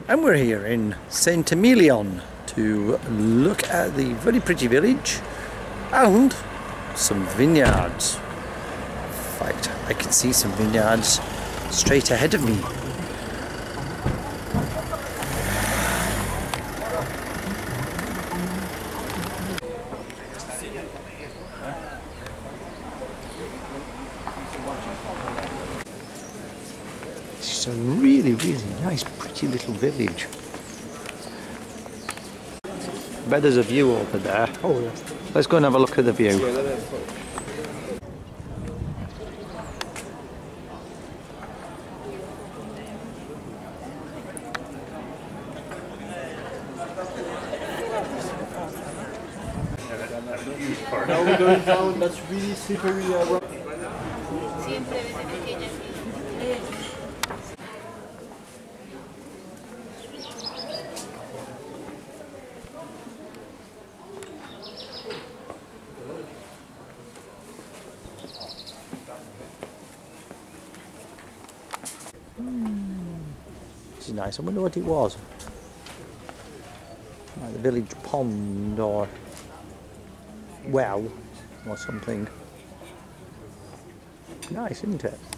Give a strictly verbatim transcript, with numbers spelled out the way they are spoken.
And we're here in Saint-Emilion to look at the very pretty village and some vineyards. In fact, I can see some vineyards straight ahead of me. It's a really, really nice, pretty little village. I bet there's a view over there. Oh, yeah. Let's go and have a look at the view. Now we're going down, that's really slippery uh, rock. This is nice. I wonder what it was. Like the village pond or well or something. Nice, isn't it?